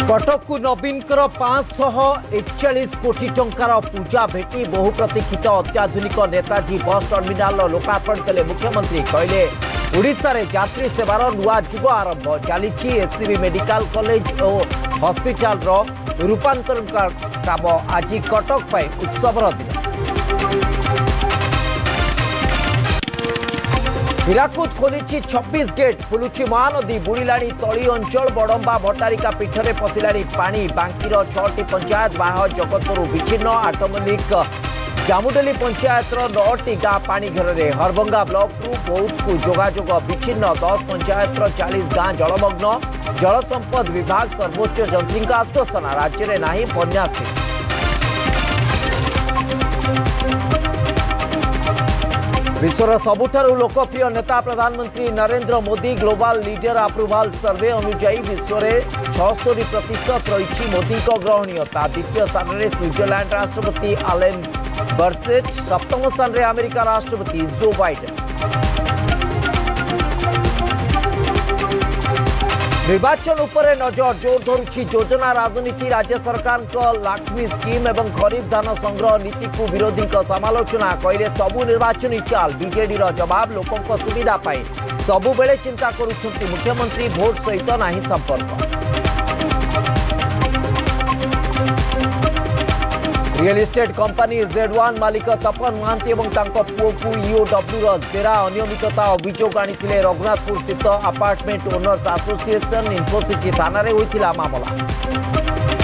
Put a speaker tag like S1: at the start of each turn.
S1: कटक को नवीन 541 कोटी टंकार पूजा भेटी बहु प्रतीक्षित अत्याधुनिक नेताजी बस टर्मिनाल लोकार्पण कले मुख्यमंत्री कहले ओडिशा रे यात्री सेवार नुआ जुग आरंभ चली एससीबी मेडिकल कॉलेज और हॉस्पिटल रूपांतरण काम आज कटक पाई उत्सवर दिन। हीराकुद खोली 26 गेट फुलुची महानदी बुड़िलाणी तली अंचल बड़ंबा भट्टारिका पीठरे पशिलाणी पानी बांकीर 6टी पंचायत बाह जगतरू विच्छिन्न आटमल्लिक जामुडेली पंचायतर 9टी गाँ पानी घेर हरभंगा ब्लॉक रु बौद्ध को जोगाजोग विच्छिन्न 10 पंचायतर 40 गाँ जलमग्न जल संपद विभाग सर्वोच्च जंत्री आश्वासन राज्य में नहीं बन्या स्थिति। विश्वर सबुठारु लोकप्रिय नेता प्रधानमंत्री Narendra Modi global leader approval survey अनुजाई विश्व में 76% रही मोदी ग्रहणीयता। द्वितीय स्थान में स्विट्जरलैंड राष्ट्रपति आलेन बर्सेट, सप्तम स्थान में अमेरिका राष्ट्रपति जो बाइडेन। निर्वाचन उपरे नजर जोर धरुछि योजना राजनीति। राज्य सरकार लाक्ष्मी स्कीम एवं खरीफ धान संग्रह नीति को विरोधी समालोचना कहले सबु निर्वाचन चाल बीजेडी जवाब लोकों सुविधा पाए सबु बेले चिंता करुछंती मुख्यमंत्री भोट सहित नाही संपर्क। रियल इस्टेट कंपनी Z1 मालिक तपन महांती और पुओ को ईओडब्ल्यू जेरा अनियमितता अभियोग आनी रघुनाथपुर स्थित अपार्टमेंट ओनर्स एसोसिएशन इन्फोसिटी थाना होता मामला।